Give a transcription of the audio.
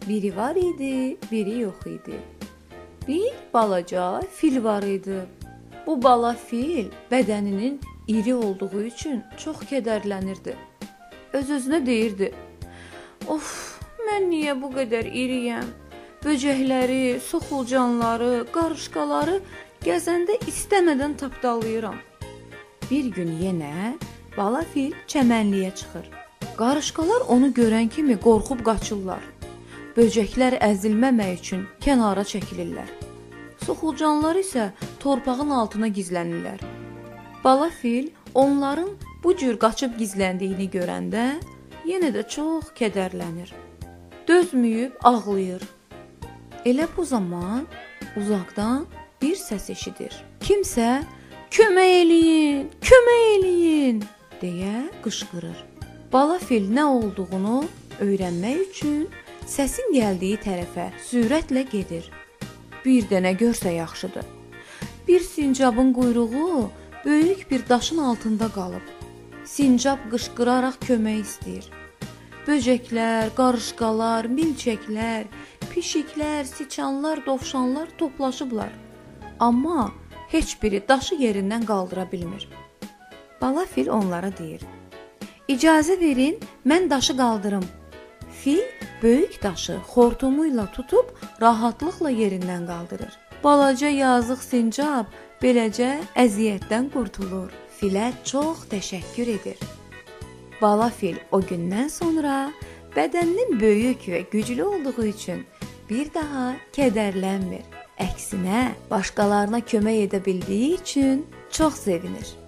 Biri var idi, biri yox idi. Bir balaca fil var idi. Bu bala fil bədəninin iri olduğu üçün çox kədərlənirdi. Öz-özünə deyirdi: "Of, mən niyə bu qədər iriyəm? Böcəkləri, soxulcanları, qarışqaları gəzəndə istəmədən tapdalayıram." Bir gün yenə bala fil çəmənliyə çıxır. Qarışqalar onu görən kimi qorxub qaçırlar. Böcəklər əzilməmək üçün kənara çəkilirlər. Soxulcanlar isə torpağın altına gizlənirlər. Bala fil onların bu cür qaçıb gizləndiyini görəndə yenə də çox kədərlənir. Dözməyib ağlayır. Elə bu zaman uzaqdan bir səs eşidir. Kimsə "Kömək eləyin, kömək eləyin!" deyə qışqırır. Bala fil nə olduğunu öyrənmək üçün səsin gəldiyi tərəfə sürətlə gedir. Bir dənə görsə yaxşıdır. Bir sincabın quyruğu böyük bir daşın altında qalıb. Sincab qışqıraraq kömək istəyir. Böcəklər, qarışqalar, milçəklər, pişiklər, siçanlar, dovşanlar toplaşıblar. Amma heç biri daşı yerindən qaldıra bilmir. Bala fil onlara deyir: "İcazə verin, mən daşı qaldırım." Fil böyük daşı xortumuyla tutub rahatlıqla yerindən qaldırır. Balaca yazıq sincab beləcə əziyyətdən qurtulur. Filə çox təşəkkür edir. Bala fil o gündən sonra bədəninin böyük və güclü olduğu üçün bir daha kədərlənmir. Əksinə, başqalarına kömək edə bildiyi üçün çox sevinir.